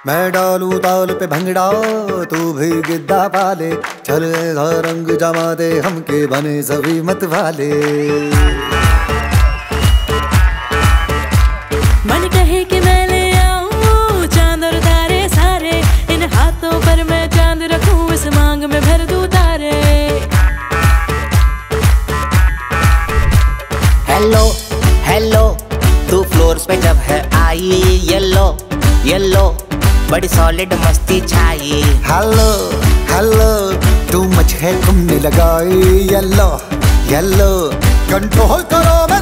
मैं डालूं ताल पे भंगड़ा, तू भी गिद्दा पाले, चल ऐसा रंग जमा दे हमके बने सभी मत वाले। मन कहे कि मैं ले आऊं चांद और तारे सारे, इन हाथों पर मैं चांद रखूं, इस मांग में भर दूं तारे। हेलो हेलो तू फ्लोर पे जब है आई, येलो येलो बड़ी सॉलिड मस्ती छाई। हेलो हेलो टू मच है तुमने लगाई, येलो येलो कंट्रोल करो मैं